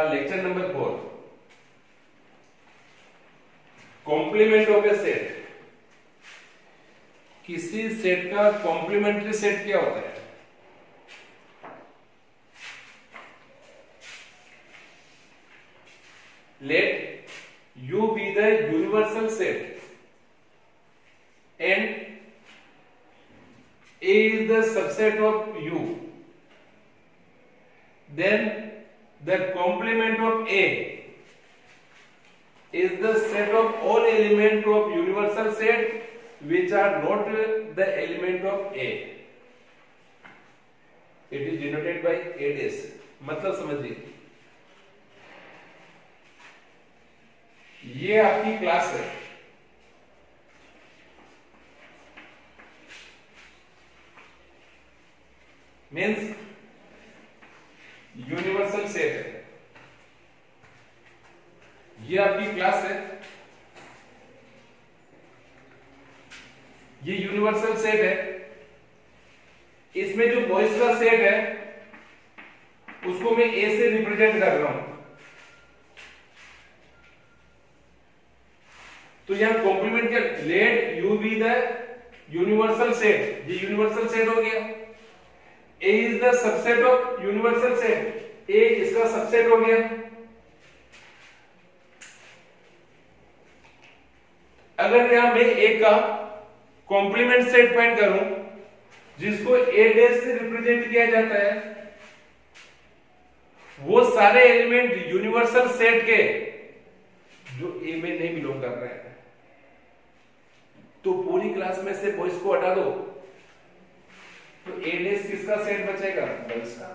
का lecture number 4, complement of a set. किसी set का कॉम्प्लीमेंट्री सेट क्या होता है? Let U be the universal set and A is the subset of U, then the complement of A is the set of all elements of universal set which are not the element of A. It is denoted by A dash। मतलब समझिए, ये आपकी class है, means universal set है। ये आपकी class है, ये यूनिवर्सल सेट है। इसमें जो बॉयज का सेट है उसको मैं ए से रिप्रेजेंट कर रहा हूं। तो यहां कॉम्प्लीमेंट क्या, let U be the universal set, ये यूनिवर्सल सेट हो गया। A is the subset of universal set, A इसका सबसेट हो गया। अगर यहां मैं ए का कॉम्प्लीमेंट सेट फाइंड करूं जिसको ए डैश से रिप्रेजेंट किया जाता है, वो सारे एलिमेंट यूनिवर्सल सेट के जो ए में नहीं बिलोंग कर रहे हैं, तो पूरी क्लास में से बॉयज को हटा दो तो ए डैश किसका सेट बचेगा? गर्ल्स का।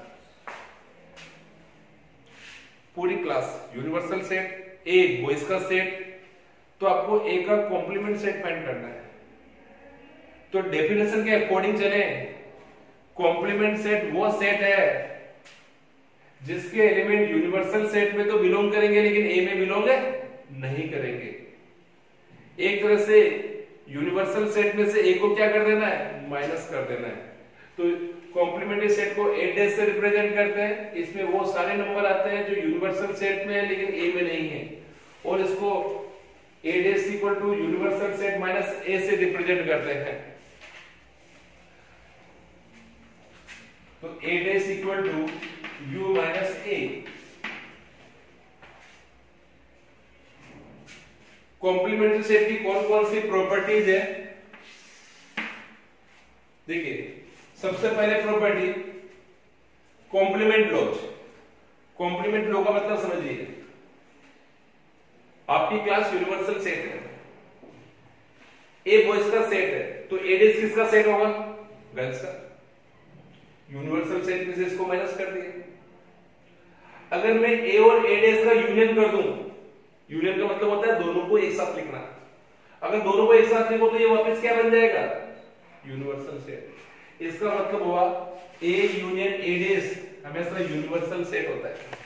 पूरी class universal set, A boys का सेट, तो आपको ए का कॉम्प्लीमेंट सेट फाइंड करना है। तो डेफिनेशन के अकॉर्डिंग चले, कॉम्प्लीमेंट सेट वो सेट है जिसके एलिमेंट यूनिवर्सल सेट में तो बिलोंग करेंगे लेकिन ए में बिलोंग नहीं करेंगे। एक तरह से यूनिवर्सल सेट में से ए को क्या कर देना है? माइनस कर देना है। तो कॉम्प्लीमेंट्री सेट को ए डैश से रिप्रेजेंट करते हैं। इसमें वो सारे नंबर आते हैं जो यूनिवर्सल सेट में है लेकिन ए में नहीं है, और इसको A dash equal to universal set minus A से रिप्रेजेंट करते हैं। तो A dash equal to U minus A. Complementary set की कौन कौन सी प्रॉपर्टीज है? देखिए, सबसे पहले property complement laws. Complement law का मतलब समझिए, आपकी क्लास यूनिवर्सल सेट है, ए बॉयज का सेट है, तो ए डैश किसका सेट होगा? गर्ल्स का। यूनिवर्सल सेट में से इसको माइनस कर दिया। अगर मैं ए और ए डैश का यूनियन कर दूं, यूनियन का मतलब होता है दोनों को एक साथ लिखना। अगर दोनों को एक साथ लिखो तो ये वापस क्या बन जाएगा? Universal set. इसका मतलब हुआ ए यूनियन ए डैश हमेशा यूनिवर्सल सेट होता है।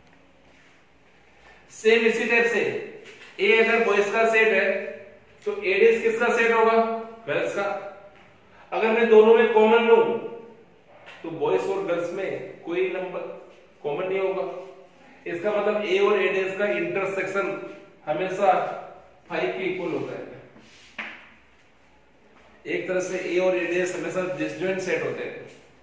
सेम इसी टाइप से ए अगर बॉयज का सेट है तो ए डैश किसका सेट होगा? गर्ल्स का। अगर मैं दोनों में कॉमन लूं तो बॉयज और गर्ल्स में कोई नंबर कॉमन नहीं होगा। इसका मतलब ए और ए डैश का इंटरसेक्शन हमेशा 5 के इक्वल होता है। एक तरह से ए और ए डैश हमेशा डिसजॉइंट सेट होते हैं।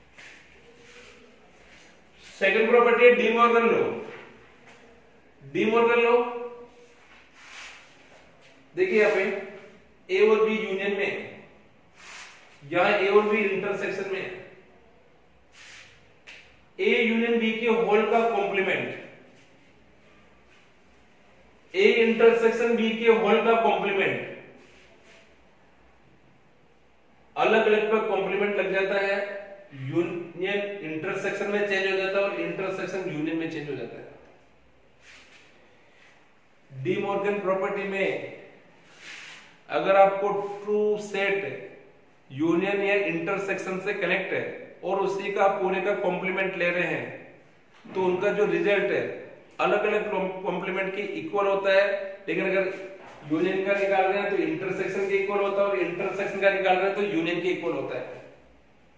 सेकंड प्रॉपर्टी है De Morgan law. De Morgan law देखिए, यहां पे ए और बी यूनियन में, यहां ए और बी इंटरसेक्शन में, ए यूनियन बी के होल का कॉम्प्लीमेंट, ए इंटरसेक्शन बी के होल का कॉम्प्लीमेंट, अलग अलग पर कॉम्प्लीमेंट लग जाता है, यूनियन इंटरसेक्शन में चेंज हो जाता है और इंटरसेक्शन यूनियन में चेंज हो जाता है। डी मॉर्गन प्रॉपर्टी में अगर आपको ट्रू सेट यूनियन या इंटरसेक्शन से कनेक्ट है और उसी का पूरे का कॉम्प्लीमेंट ले रहे हैं तो उनका जो रिजल्ट है अलग अलग कॉम्प्लीमेंट के इक्वल होता है। लेकिन अगर यूनियन का निकाल रहे हैं तो इंटरसेक्शन के इक्वल होता है और इंटरसेक्शन का निकाल रहे हैं तो यूनियन के इक्वल होता है।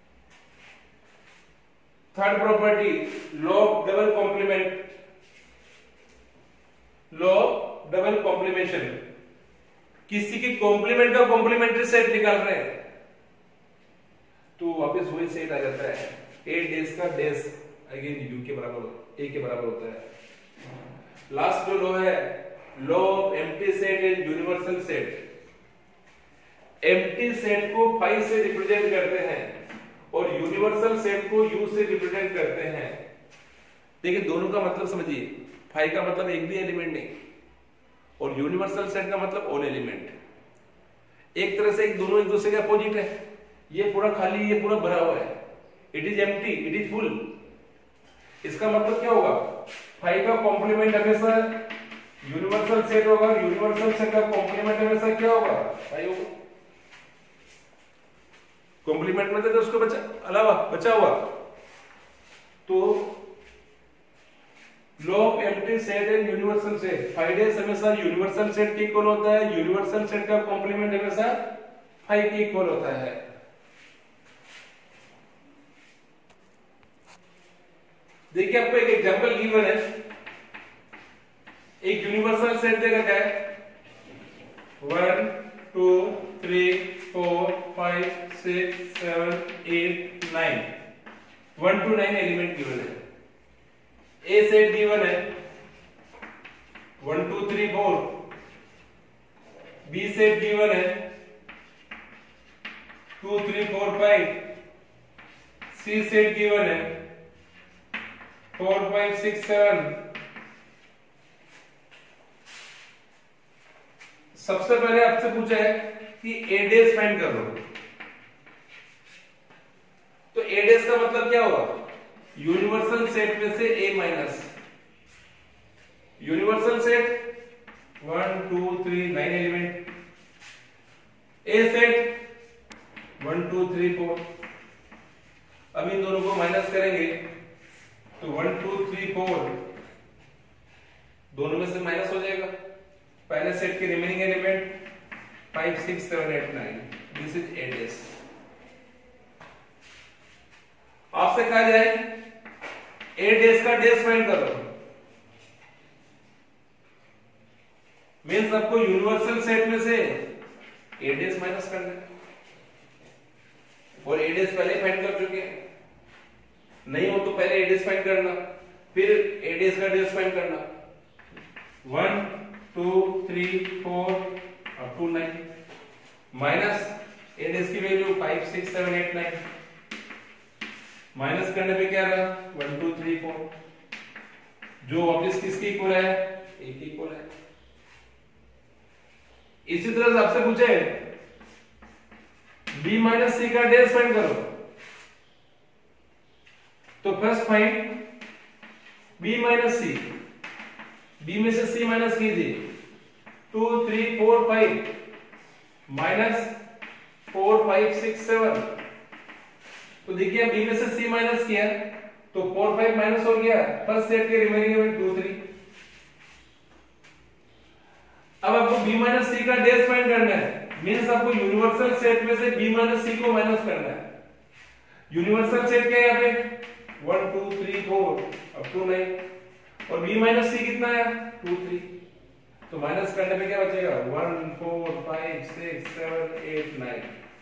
Third property law of double complement. Double complementation, किसी की कॉम्प्लीमेंट का कॉम्प्लीमेंट्री सेट निकाल रहे हैं तो वापस वही सेट आ जाता है, ए डेज का डेज अगेन यू के बराबर ए के बराबर होता है। लास्ट जो लॉ है, law of empty set and universal set. Empty set को फाई से रिप्रेजेंट करते हैं और यूनिवर्सल सेट को यू से रिप्रेजेंट करते हैं। देखिए दोनों का मतलब समझिए, फाई का मतलब एक भी एलिमेंट नहीं और यूनिवर्सल सेट का मतलब ऑल एलिमेंट। एक तरह से एक दोनों एक दूसरे के अपोजिट है। ये पूरा खाली, ये पूरा भरा हुआ है, it is empty, it is full. इसका मतलब क्या होगा, फाई का कॉम्प्लीमेंट हमेशा यूनिवर्सल सेट होगा, यूनिवर्सल सेट का कॉम्प्लीमेंट हमेशा क्या होगा, फाई होगा। कॉम्प्लीमेंट मतलब तो उसको बचा हुआ। तो law of empty set and universal set, phi dash हमेशा यूनिवर्सल सेट के इक्वल होता है, यूनिवर्सल सेट का कॉम्प्लीमेंट हमेशा फाई के इक्वल होता है। देखिए आपको एक एग्जांपल गिवन है, एक यूनिवर्सल सेट दे रखा है 1 2 3 4 5 6 7 8 9, 1 to 9 एलिमेंट गिवन है। ए सेट गिवन है 1 2 3 4, बी सेट गिवन है 2 3 4 5, सी सेट गिवन है 4 5 6 7। सबसे पहले आपसे पूछा है कि ए डेज फाइंड कर लो, तो ए डेज का मतलब क्या होगा, यूनिवर्सल सेट में से A minus universal set 1 2 3 9 element, A set 1 2 3 4। अब इन दोनों को माइनस करेंगे तो 1 2 3 4 दोनों में से माइनस हो जाएगा। पहले सेट के remaining element 5 6 7 8 9, this is A dash. आपसे कहा जाए ए डेज का डेज फाइंड करो, मीन्स आपको यूनिवर्सल सेट में से ए डेज माइनस करना है, और ए डेज पहले फाइंड कर चुके हैं। नहीं हो तो पहले ए डेज फाइंड करना, फिर ए डेज का डेज फाइंड करना। 1 2 3 4 up to 9 minus A dash की वैल्यू 5 6 7 8 9, माइनस करने पे क्या रहा 1 2 3 4, जो वापस किसकी इक्वल है, ए की इक्वल है। इसी तरह से आपसे पूछे b माइनस सी का डेज फाइंड करो, तो first find b minus C, b में से c माइनस कीजिए 2 3 4 5 माइनस 4 5 6 7। तो देखिए b में से c माइनस किया तो 4 5 माइनस हो गया, फर्स्ट सेट के रिमेनिंग में 2 3। अब आपको b माइनस सी का डेज फाइंड करना है, मींस आपको यूनिवर्सल सेट में से b माइनस सी को माइनस करना है। यूनिवर्सल सेट क्या है यहाँ पे 1 2 3 4 अप टू 9, और b माइनस सी कितना है 2 3, तो माइनस करने पे क्या बचेगा 1 4 5 6 7 8 9।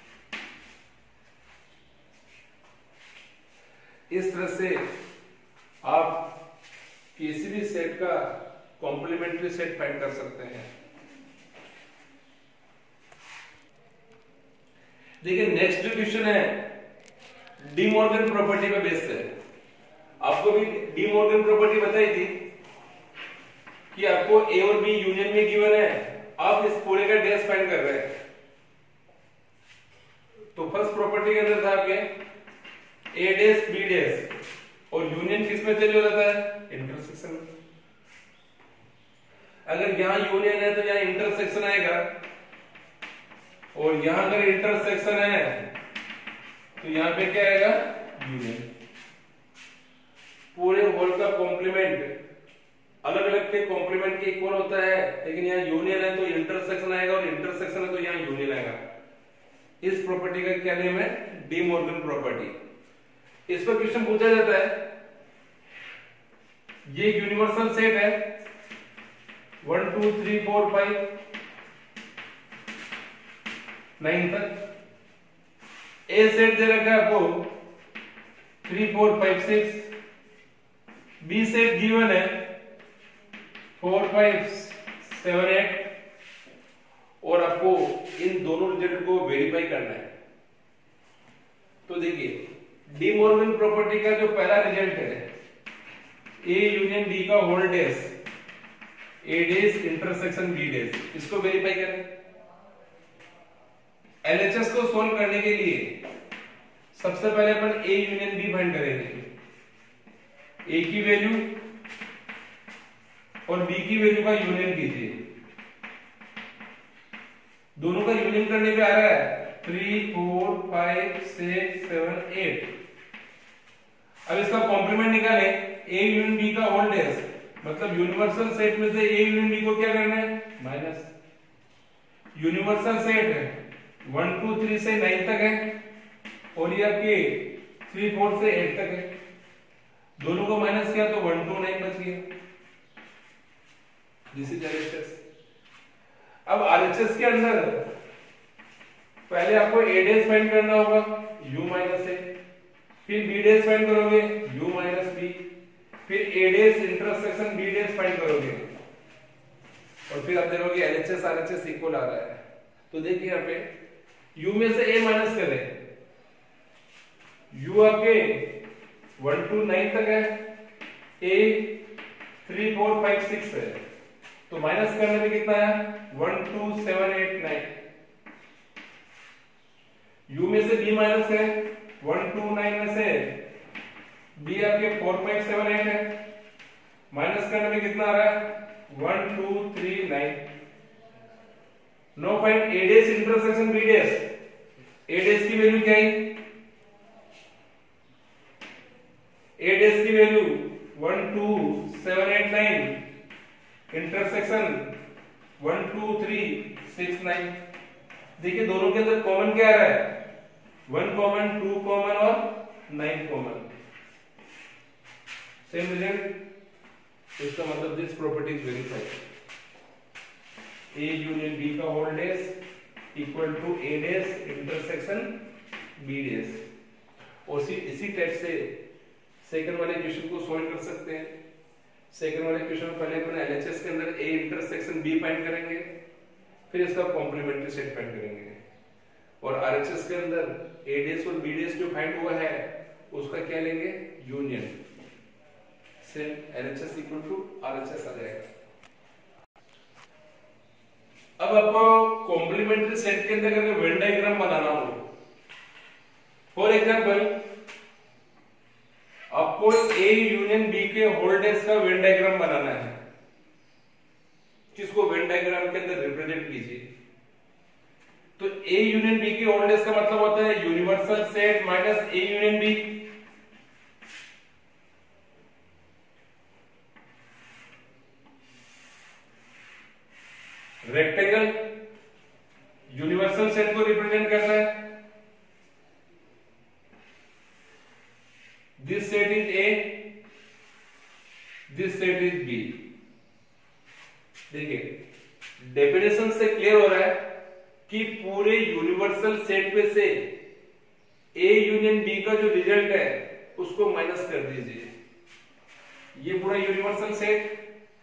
इस तरह से आप किसी भी सेट का कॉम्प्लीमेंट्री सेट फाइंड कर सकते हैं। देखिए नेक्स्ट क्वेश्चन है डी मॉर्गन प्रॉपर्टी पे बेस्ड है। आपको भी डी मॉर्गन प्रॉपर्टी बताई थी कि आपको ए और बी यूनियन में गिवन है, आप इस पूरे का डेज फाइंड कर रहे हैं। तो फर्स्ट प्रॉपर्टी के अंदर था आपके ए डेज बी डेज, और यूनियन किस में चले जाता है इंटरसेक्शन में। अगर यहां यूनियन है तो यहां इंटरसेक्शन आएगा, और यहां अगर इंटरसेक्शन है तो यहां पे क्या आएगा यूनियन। पूरे होल का कॉम्प्लीमेंट अलग अलग के कॉम्प्लीमेंट के इक्वल होता है, लेकिन यहाँ यूनियन है तो इंटरसेक्शन आएगा, और इंटरसेक्शन है तो यहाँ यूनियन आएगा। इस प्रॉपर्टी का क्या नेम है डी मॉर्गन प्रॉपर्टी। इस पर क्वेश्चन पूछा जाता है, ये यूनिवर्सल सेट है, 1 2 3 4 5 9 तक। ए सेट दे रखा है आपको 3 4 5 6। बी सेट गिवन है 4 5 7 8 और आपको इन दोनों रिजल्ट को वेरीफाई करना है। तो देखिए डी मॉर्गन प्रॉपर्टी का जो पहला रिजल्ट है ए यूनियन बी का whole dash A dash intersection B dash, इसको वेरीफाई करें। एलएचएस को सोल्व करने के लिए सबसे पहले अपन ए यूनियन बी फाइंड करेंगे। ए की वैल्यू और बी की वैल्यू का यूनियन कीजिए। दोनों का यूनियन करने पे आ रहा है 3 4 5 6 7 8। अब इसका कॉम्प्लीमेंट निकालें। ए यूनियन बी का होल डेज मतलब यूनिवर्सल सेट में से ए यूनियन बी को क्या करना है माइनस। यूनिवर्सल सेट है 1 2 3 से 9 तक है और ये आपके 3 4 से 8 तक है। दोनों को माइनस किया तो 1 2 9 बच गया। This is LHS. अब आरएचएस के अंदर पहले आपको ए डेज फाइंड करना होगा u माइनस ए, फिर बी डेज फाइंड करोगे u माइनस बी, फिर A dash intersection B dash find करोगे और फिर आप देखोगे एलएचएस आरएचएस इक्वल आ रहा है। तो देखिए यहाँ पे u में से a माइनस करें। u आपके 1 2 9 तक है, a 3 4 5 6 है, तो माइनस करने में कितना है 1 2 7 8 9। u में से b माइनस है 1 2 9 में से b आपके 4 5 7 8 है, माइनस करने में कितना आ रहा है 1 2 3 9। Now find a dash intersection b dash. a dash की वैल्यू क्या है a डेज की वैल्यू 1 2 7 8 9, इंटरसेक्शन 1 2 3 6 9। देखिए दोनों के अंदर कॉमन क्या आ रहा है 1 कॉमन 2 कॉमन और 9 कॉमन, सेम रिजल्ट। इसका मतलब this property is verified. A union B का whole dash equal to A dash intersection B dash. और इसी टाइप से सेकंड वाले इक्वेशन को सॉल्व कर सकते हैं। सेकंड वाले इक्वेशन में पहले अपन एलएचएस के अंदर ए इंटरसेक्शन बी फाइंड करेंगे, फिर इसका कॉम्प्लीमेंट्री सेट फाइंड करेंगे और आरएचएस के अंदर ए डेज और बी डेज जो फाइंड हुआ है उसका क्या लेंगे union. Same LHS equal to RHS आ जाएगा। अब आपको कॉम्प्लीमेंट्री सेट के अंदर अगर वेन डायग्राम बनाना हो, फॉर एग्जांपल आपको ए यूनियन बी के होल डेज का वेन डायग्राम बनाना है, जिसको वेन डायग्राम के अंदर रिप्रेजेंट कीजिए। तो ए यूनियन बी के होल डेज का मतलब होता है universal set minus A union B. Rectangle universal set को रिप्रेजेंट करना है। This set is A, this set is B. देखिए डेफिनेशन से क्लियर हो रहा है कि पूरे यूनिवर्सल सेट में से ए यूनियन बी का जो रिजल्ट है उसको माइनस कर दीजिए। ये पूरा यूनिवर्सल सेट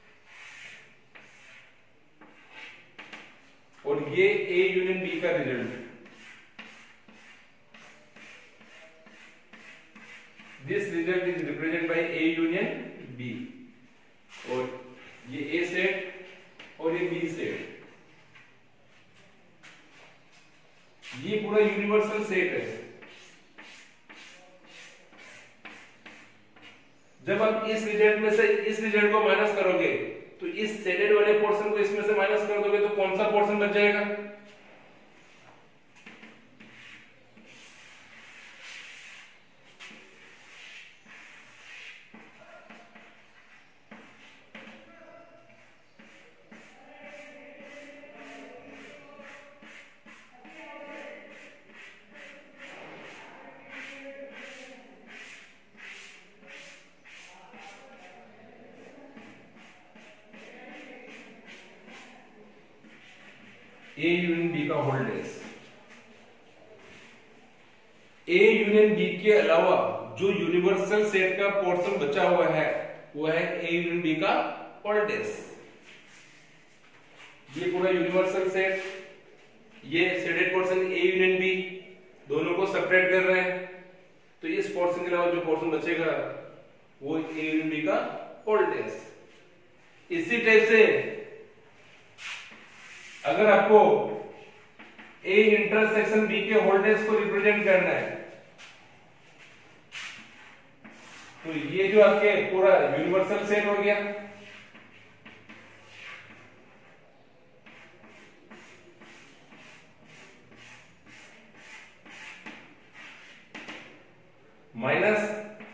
और ये ए यूनियन बी का result. This result is represent by A union B. और ये ए सेट और ये बी सेट, ये पूरा यूनिवर्सल सेट है। जब आप इस रिजल्ट में से इस रिजल्ट को माइनस करोगे तो इस सेटेड वाले पोर्शन को इसमें से माइनस कर दोगे तो कौन सा पोर्शन बच जाएगा ए यूनियन बी का whole dash. A union B के अलावा जो यूनिवर्सल सेट का पोर्शन बचा हुआ है वो है ए यूनियन बी का होल डेज। ये पूरा यूनिवर्सल सेट, ये shaded portion A union B, दोनों को सेपरेट कर रहे हैं, तो इस पोर्शन के अलावा जो पोर्शन बचेगा वो ए यूनियन बी का होल डेज। इसी टाइप से अगर आपको ए इंटरसेक्शन बी के होल डेज को रिप्रेजेंट करना है तो ये जो आपके पूरा यूनिवर्सल सेट हो गया, माइनस,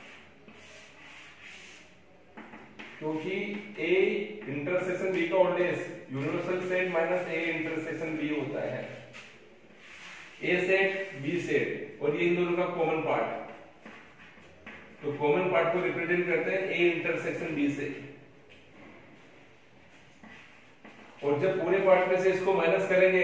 क्योंकि ए इंटरसेक्शन बी का whole dash universal set minus A intersection B होता है, ए सेट बी सेट, और ये इन दोनों का कॉमन पार्ट, तो कॉमन पार्ट को रिप्रेजेंट करते हैं ए इंटरसेक्शन बी से। और जब पूरे पार्ट में से इसको माइनस करेंगे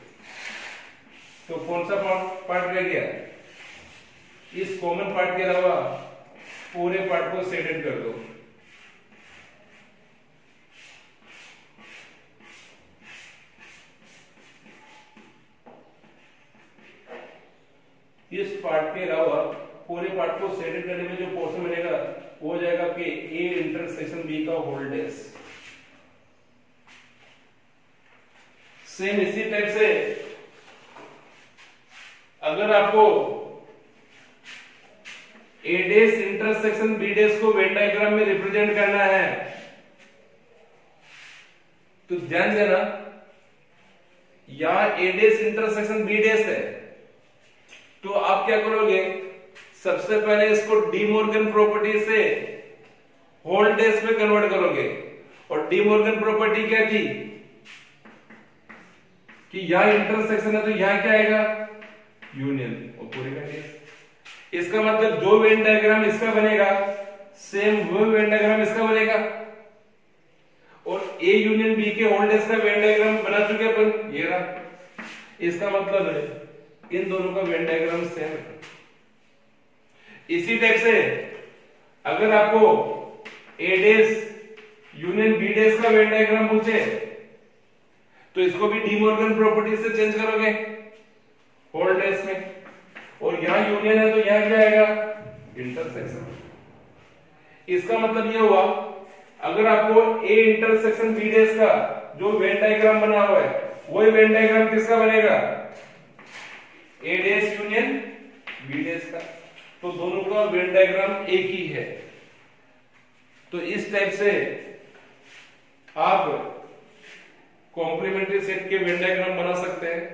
तो कौन सा पार्ट रह गया? इस कॉमन पार्ट के अलावा पूरे पार्ट को शेडेड कर दो। इस पार्ट के अलावा पूरे पार्ट को शेडेड करने में जो पोर्शन मिलेगा वो हो जाएगा कि ए इंटरसेक्शन बी का होल डेज। सेम इसी टाइप से अगर आपको A dash intersection B dash को वेन डायग्राम में रिप्रेजेंट करना है तो ध्यान देना, यहां A dash intersection B dash है तो आप क्या करोगे, सबसे पहले इसको डी मॉर्गन प्रॉपर्टी से होल डेज में कन्वर्ट करोगे। और डी मॉर्गन प्रॉपर्टी क्या थी कि यहां इंटरसेक्शन है तो यहां क्या आएगा, यूनियन, और पूरे का डेज। इसका मतलब जो वेन डायग्राम इसका बनेगा सेम वो वेन डायग्राम इसका बनेगा। और ए यूनियन बी के होल डेज का वेन डायग्राम बना चुके अपन, ये रहा। इसका मतलब है इन दोनों का वेन डायग्राम सेम है। इसी टाइप से अगर आपको A dash union B dash का वेन डायग्राम पूछे तो इसको भी डी मॉर्गन प्रॉपर्टी से चेंज करोगे होल डेज में, और यहां यूनियन है तो यहां क्या आएगा, इंटरसेक्शन। इसका मतलब यह हुआ अगर आपको ए इंटरसेक्शन बी डेज का जो वेन डायग्राम बना हुआ है वही वेन डायग्राम किसका बनेगा, A dash union B dash का, तो दोनों का वेन डायग्राम एक ही है। तो इस टाइप से आप कॉम्प्लीमेंट्री सेट के वेन डायग्राम बना सकते हैं।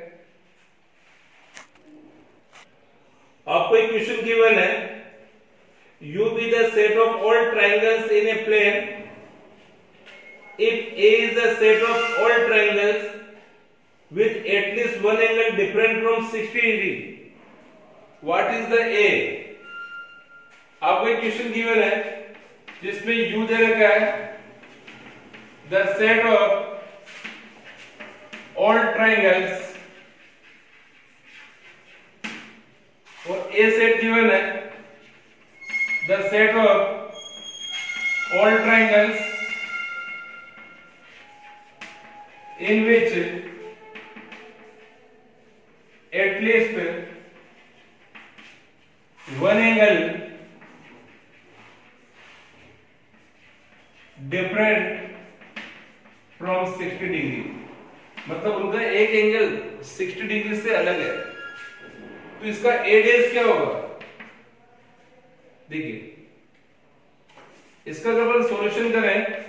आपको एक क्वेश्चन गिवन है, U be the set of all triangles in a plane if A is the set of all triangles with at least one angle different from 60 degree, what is the A? आपको एक question given है जिसमें U दे रखा है, the set of all triangles, और A set given है, the set of all triangles in which at least one angle different from 60 degree, मतलब उनका एक एंगल 60 डिग्री से अलग है। तो इसका ए डेज क्या होगा, देखिए इसका जब हम सॉल्यूशन करें,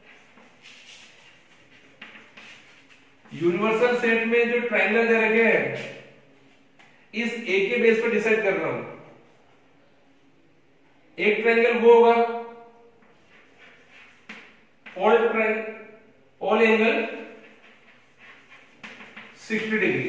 यूनिवर्सल सेट में जो ट्रायंगल दे रखे हैं इस ए के बेस पर डिसाइड कर रहा हूं। एक ट्रायंगल वो होगा ऑल एंगल 60 डिग्री,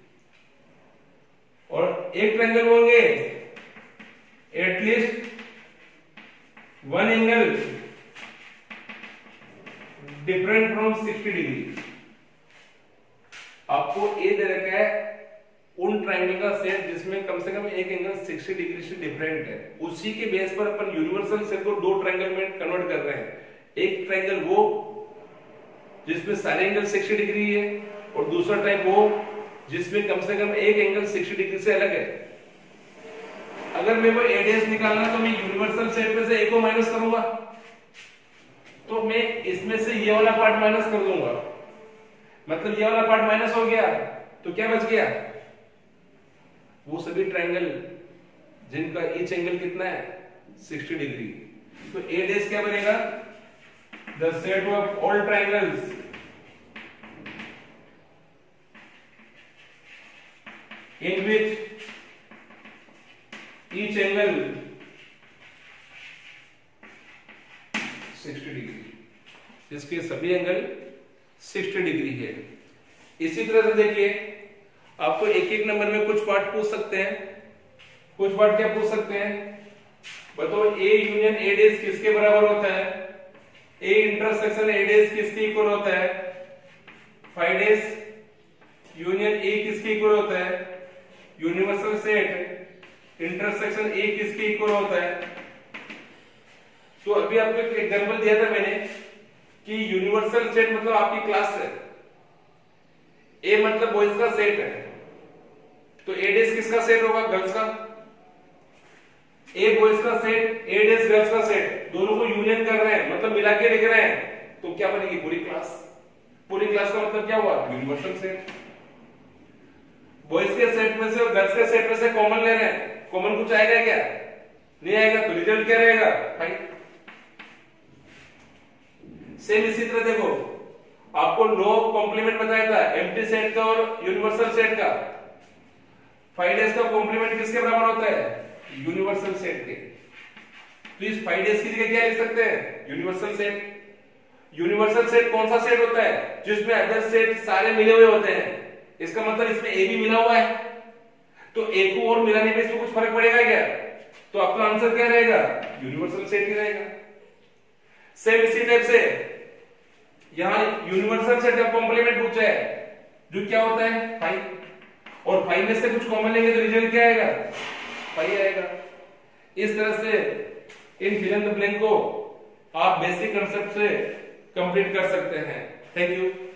और एक ट्रायंगल होंगे at least one angle different from 60 degree. आपको ए दे रखा है उन ट्रायंगल का सेट जिसमें कम से कम एक एंगल 60 डिग्री से डिफरेंट है, उसी के बेस पर अपन यूनिवर्सल सेट को दो ट्रायंगल में कन्वर्ट कर रहे हैं। एक ट्रायंगल वो जिसमें सारे एंगल 60 डिग्री है और दूसरा टाइप वो जिसमें कम से कम एक एंगल 60 डिग्री से अलग है। अगर मेरे को ए डैश निकालना तो मैं यूनिवर्सल सेट में से ए को माइनस करूंगा, तो मैं इसमें से ये वाला पार्ट माइनस कर दूंगा, मतलब ये वाला पार्ट माइनस हो गया, तो क्या बच गया? वो सभी ट्रायंगल जिनका ईच एंगल कितना है 60 डिग्री। तो ए डैश क्या बनेगा? The set of all triangles in which each angle 60 degree, इसके सभी एंगल 60 डिग्री है। इसी तरह से देखिए आपको एक एक नंबर में कुछ पार्ट पूछ सकते हैं। कुछ पार्ट क्या पूछ सकते हैं? बताओ ए यूनियन ए डैश किसके बराबर होता है? ए इंटरसेक्शन ए डैश किसके इक्वल होता है? फाइव डैश यूनियन ए किसके इक्वल होता है? यूनिवर्सल सेट इंटरसेक्शन ए किसके इक्वल होता है? तो अभी आपको एक एग्जांपल दिया था मैंने कि यूनिवर्सल सेट मतलब आपकी क्लास है, ए मतलब बॉयज का सेट है, तो ए डैश किसका सेट होगा? गर्ल्स का। ए बॉयज का सेट, ए डैश गर्ल्स का सेट, दोनों को यूनियन कर रहे हैं, मतलब मिला के लिख रहे हैं, तो क्या बनेगी? पूरी क्लास। पूरी क्लास का मतलब क्या हुआ? Universal set. बॉयज के सेट में से और गर्ल्स के सेट में से कॉमन ले रहे हैं, कॉमन कुछ आएगा क्या? नहीं आएगा, तो रिजल्ट क्या रहेगा? फाइव। सेम इसी तरह देखो आपको नो कॉम्प्लीमेंट बताया था एम्प्टी सेट का और यूनिवर्सल सेट का। फाइव डैश का कॉम्प्लीमेंट किसके बराबर होता है? यूनिवर्सल सेट के। तो इस फाइव डैश की जगह क्या लिख सकते हैं? Universal set. यूनिवर्सल सेट कौन सा सेट होता है? जिसमें अदर सेट सारे मिले हुए होते हैं। इसका मतलब इसमें ए भी मिला हुआ है, तो ए को और मिलाने में इसमें कुछ फर्क पड़ेगा क्या? तो आपका आंसर क्या रहेगा? यूनिवर्सल सेट ही रहेगा। सेम इसी टाइप से यहां यूनिवर्सल सेट का कॉम्प्लीमेंट पूछा है जो क्या होता है? फाइव, और फाइव में से कुछ कॉमन लेंगे तो रिजल्ट क्या आएगा? फाइव आएगा। इस तरह से इन फिल इन द ब्लैंक को आप बेसिक कांसेप्ट से कंप्लीट कर सकते हैं। Thank you.